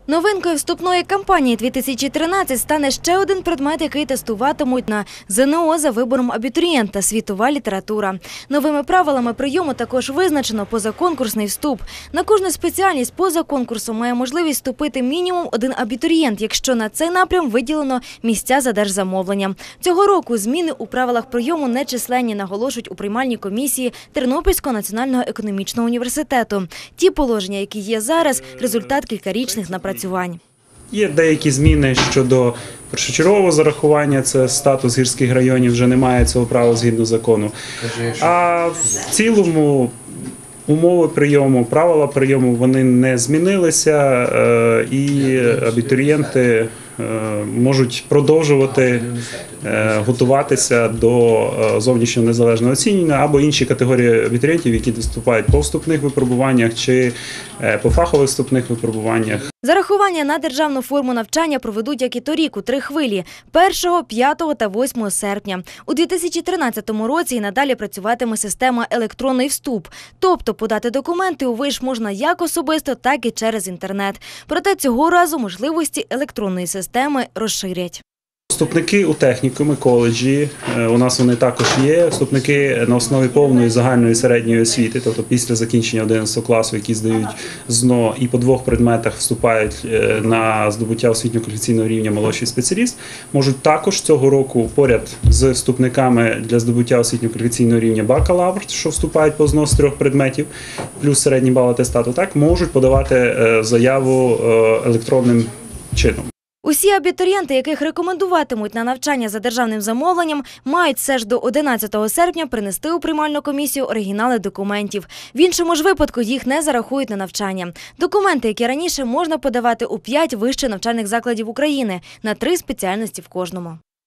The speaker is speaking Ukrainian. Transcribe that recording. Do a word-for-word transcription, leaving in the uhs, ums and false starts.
Новинкою вступної кампанії дві тисячі тринадцять стане ще один предмет, який тестуватимуть на зе ен о за вибором абітурієнта – світова література. Новими правилами прийому також визначено позаконкурсний вступ. На кожну спеціальність поза конкурсом має можливість вступити мінімум один абітурієнт, якщо на цей напрям виділено місця за держзамовленням. Цього року зміни у правилах прийому нечисленні, наголошують у приймальній комісії Тернопільського національного економічного університету. Ті положення, які є зараз – результат кількарічних напрацювань. Є деякі зміни щодо першочергового зарахування, це статус гірських районів, вже немає цього права згідно закону. А в цілому умови прийому, правила прийому, вони не змінилися, і абітурієнти можуть продовжувати готуватися до зовнішнього незалежного оцінювання або інші категорії абітурієнтів, які виступають по вступних випробуваннях чи по фахових вступних випробуваннях. Зарахування на державну форму навчання проведуть, як і торік, у три хвилі – першого, п'ятого та восьмого серпня. У дві тисячі тринадцятому році і надалі працюватиме система «Електронний вступ». Тобто подати документи у виш можна як особисто, так і через інтернет. Проте цього разу можливості електронної системи розширять. Вступники у технікуми, коледжі, у нас вони також є, вступники на основі повної загальної середньої освіти, тобто після закінчення одинадцятого класу, які здають зе ен о і по двох предметах вступають на здобуття освітньо-кваліфікаційного рівня молодший спеціаліст, можуть також цього року поряд з вступниками для здобуття освітньо-кваліфікаційного рівня бакалавр, що вступають по зе ен о з трьох предметів, плюс середній бал атестату, так, можуть подавати заяву електронним чином. Усі абітурієнти, яких рекомендуватимуть на навчання за державним замовленням, мають все ж до одинадцятого серпня принести у приймальну комісію оригінали документів. В іншому ж випадку їх не зарахують на навчання. Документи, які раніше можна подавати у п'ять вищих навчальних закладів України, на три спеціальності в кожному.